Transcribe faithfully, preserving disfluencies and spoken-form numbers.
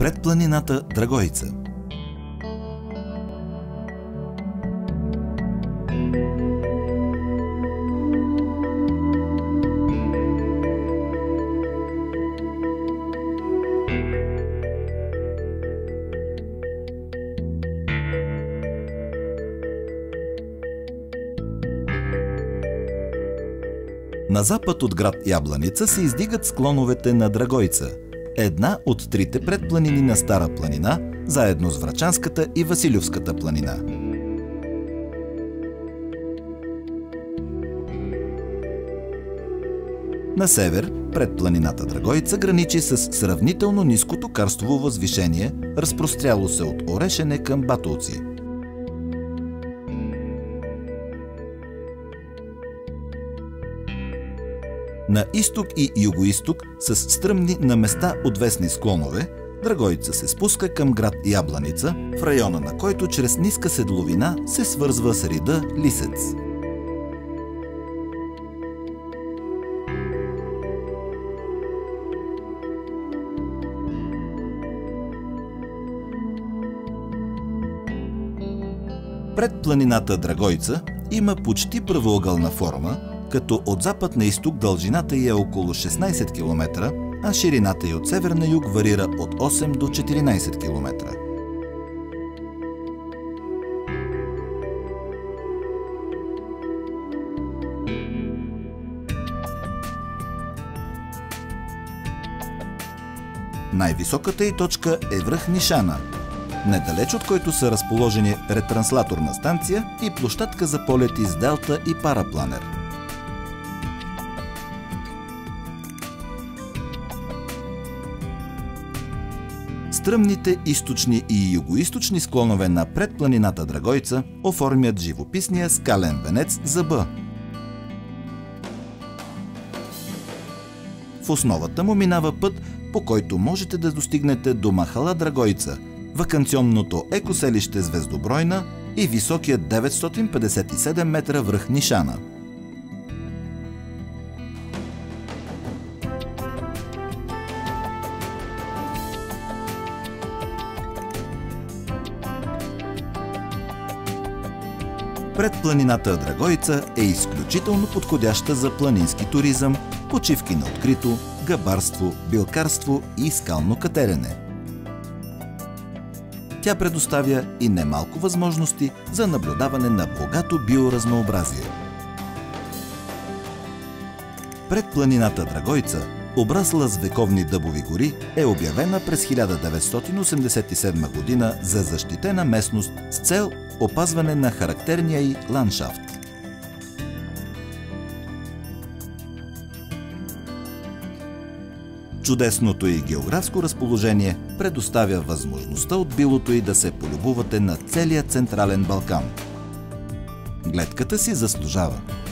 Предпланината Драгоица. На запад от град Ябланица се издигат склоновете на Драгоица, една от трите предпланини на Стара планина, заедно с Врачанската и Василевската планина. На север, предпланината Драгоица граничи с сравнително ниското карстово възвишение, разпростряло се от Орешене към Батолци. На изток и югоизток, с стръмни на места отвесни склонове, Драгоица се спуска към град Ябланица, в района на който чрез ниска седловина се свързва с рида Лисец. Предпланината Драгоица има почти правоъгълна форма, като от запад на изток дължината й е около шестнайсет километра, а ширината й от север на юг варира от осем до четиринайсет километра. Най-високата й точка е връх Нишана, недалеч от който са разположени ретранслаторна станция и площадка за полети с делта и парапланер. Стръмните източни и югоизточни склонове на предпланината Драгоица оформят живописния скален венец Зъба. В основата му минава път, по който можете да достигнете до махала Драгоица, ваканционното екоселище Звездобройна и високият деветстотин петдесет и седем метра връх Нишана. Предпланината Драгоица е изключително подходяща за планински туризъм, почивки на открито, гъбарство, билкарство и скално катерене. Тя предоставя и немалко възможности за наблюдаване на богато биоразнообразие. Предпланината Драгоица, обрасла с вековни дъбови гори, е обявена през хиляда деветстотин осемдесет и седма година за защитена местност с цел опазване на характерния й ландшафт. Чудесното й географско разположение предоставя възможността от билото й да се полюбувате на целия Централен Балкан. Гледката си заслужава.